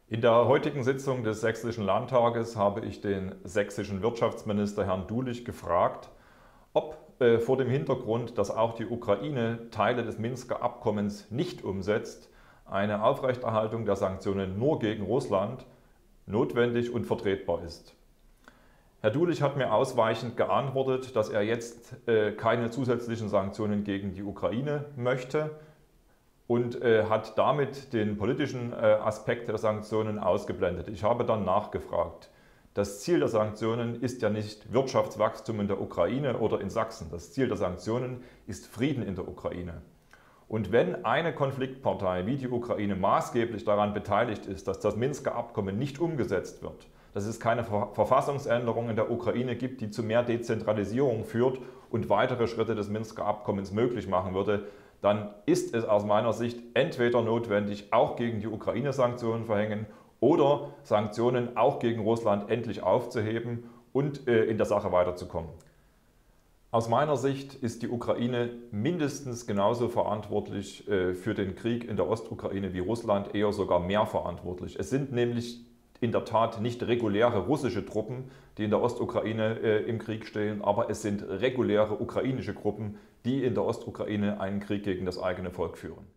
In der heutigen Sitzung des Sächsischen Landtages habe ich den sächsischen Wirtschaftsminister Herrn Dulich gefragt, ob vor dem Hintergrund, dass auch die Ukraine Teile des Minsker Abkommens nicht umsetzt, eine Aufrechterhaltung der Sanktionen nur gegen Russland notwendig und vertretbar ist. Herr Dulich hat mir ausweichend geantwortet, dass er jetzt keine zusätzlichen Sanktionen gegen die Ukraine möchte, und hat damit den politischen Aspekt der Sanktionen ausgeblendet. Ich habe dann nachgefragt. Das Ziel der Sanktionen ist ja nicht Wirtschaftswachstum in der Ukraine oder in Sachsen. Das Ziel der Sanktionen ist Frieden in der Ukraine. Und wenn eine Konfliktpartei wie die Ukraine maßgeblich daran beteiligt ist, dass das Minsker Abkommen nicht umgesetzt wird, dass es keine Verfassungsänderung in der Ukraine gibt, die zu mehr Dezentralisierung führt und weitere Schritte des Minsker Abkommens möglich machen würde, dann ist es aus meiner Sicht entweder notwendig, auch gegen die Ukraine Sanktionen verhängen oder Sanktionen auch gegen Russland endlich aufzuheben und in der Sache weiterzukommen. Aus meiner Sicht ist die Ukraine mindestens genauso verantwortlich für den Krieg in der Ostukraine wie Russland, eher sogar mehr verantwortlich. Es sind nämlich in der Tat nicht reguläre russische Truppen, die in der Ostukraine im Krieg stehen, aber es sind reguläre ukrainische Truppen, die in der Ostukraine einen Krieg gegen das eigene Volk führen.